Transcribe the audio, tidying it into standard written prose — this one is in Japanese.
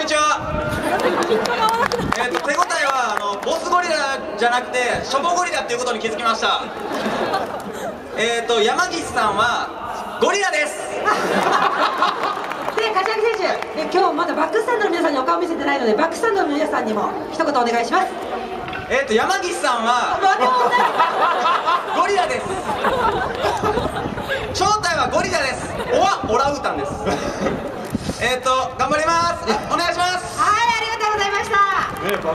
にちは。手応えはボスゴリラじゃなくてショボゴリラっていうことに気づきました。山岸さんはゴリラです。 で、柏木選手、今日まだバックスタンドの皆さんにお顔見せてないので、バックスタンドの皆さんにも一言お願いします。 山岸さんはゴリラです。正体はゴリラです。オランウータンです。頑張ります。お願いします。